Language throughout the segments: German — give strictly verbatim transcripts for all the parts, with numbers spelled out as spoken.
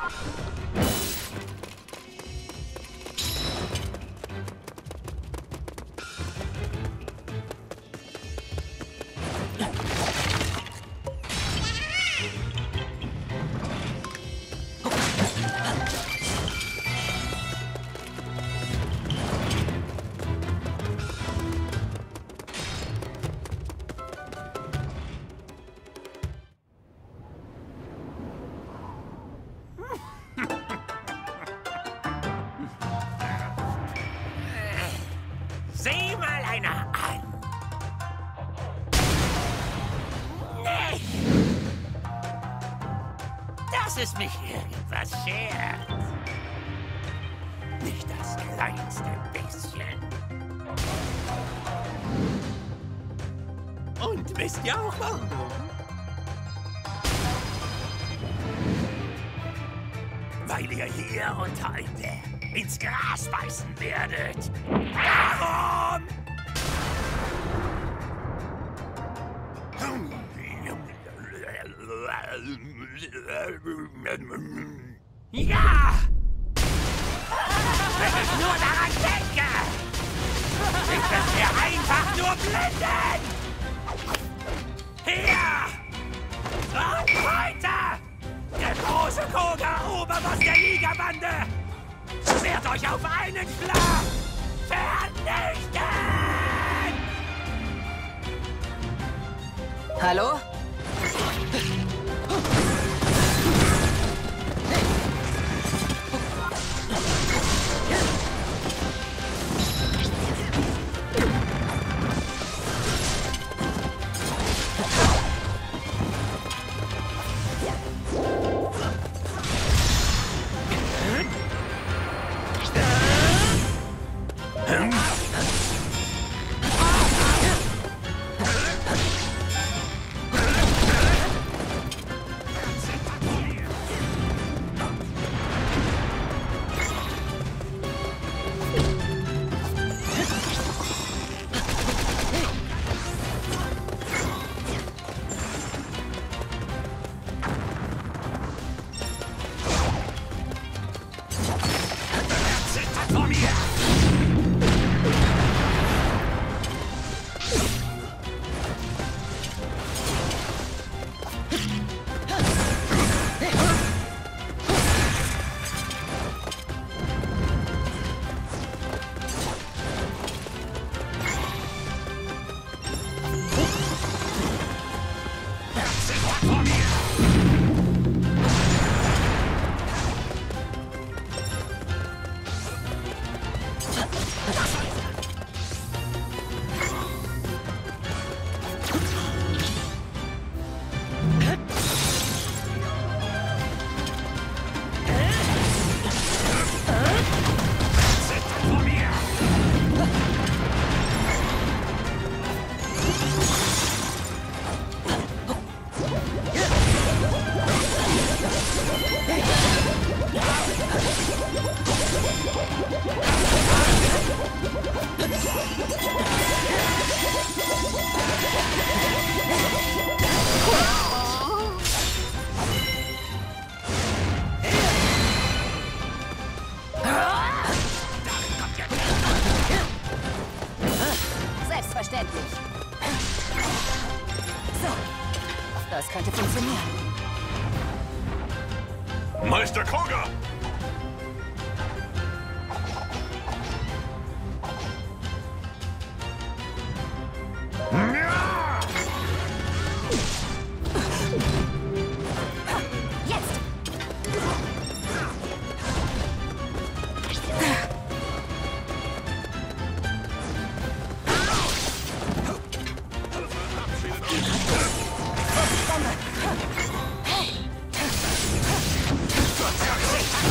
Sieh mal einer an. Nicht! Dass es mich irgendwas schert. Nicht das kleinste bisschen. Und wisst ihr auch warum? Weil ihr hier und heute ins Gras beißen werdet. Warum? Ja! Wenn ich nur daran denke! Ich will mir einfach nur blenden! Hier! Und weiter! Der große Koga, Oberboss der Liga-Bande! Wird euch auf einen Schlag vernichten! Hallo? Selbstverständlich. So, das könnte funktionieren. Meister Koga! Hey!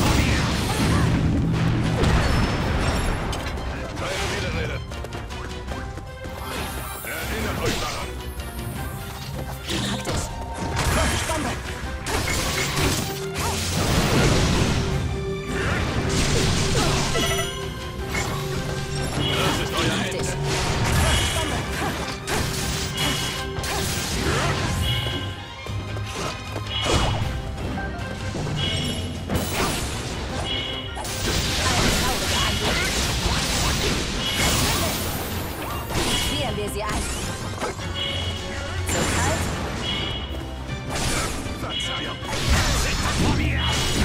Verzeihung! Vor mir!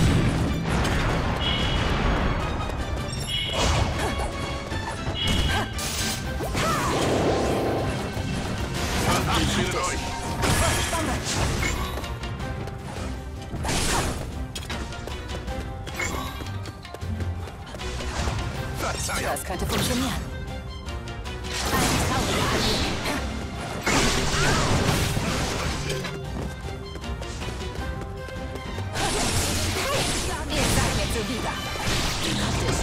Verabschiedet euch! Verzeihung! Das könnte funktionieren. Ein trauriger Anblick. Ihr seid mir zuwider. Praktisch.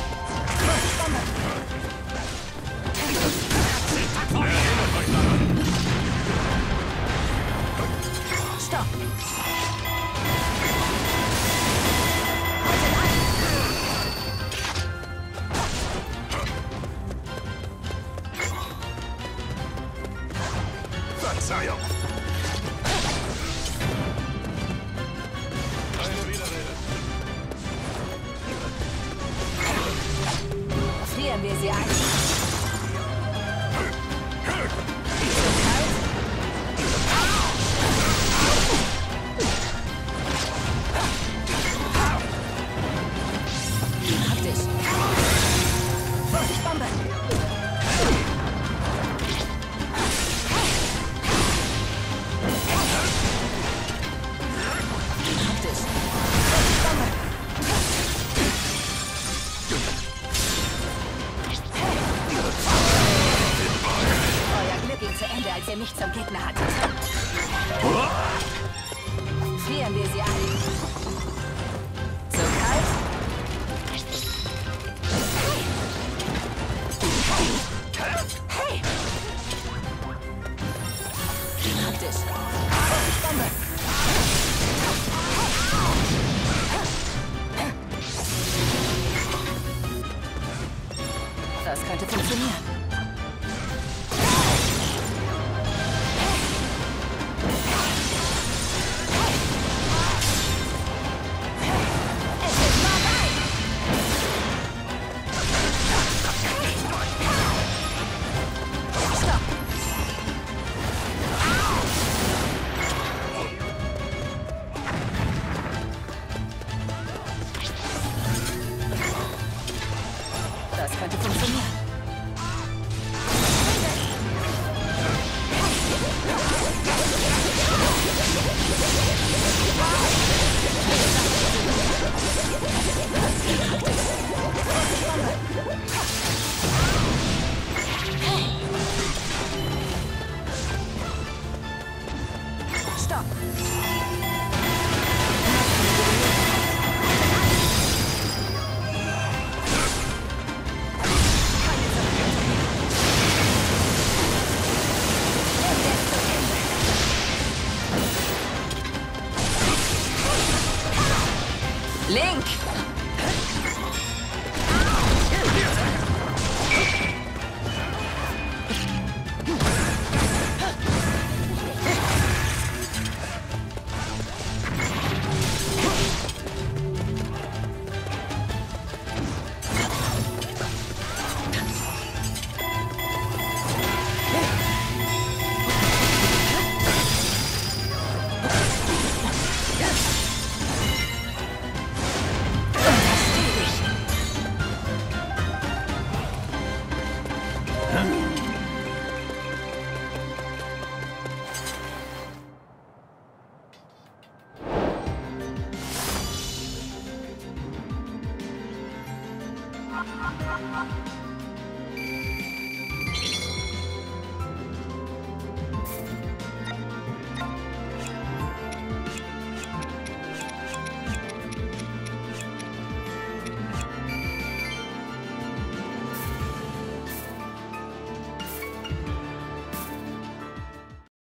Stopp. Verzeihung! Keine Widerrede. Frieren wir sie ein. Praktisch. Vorsicht, Bombe! Praktisch. Vorsicht, Bombe! Euer Glück ging zu Ende, als ihr mich zum Gegner hattet. Frieren wir sie ein. So kalt? Hey! Praktisch. Vorsicht, Bombe! Das könnte funktionieren. Es ist vorbei! Stopp! Das könnte funktionieren. Stopp! Link! Ha ha ha ha!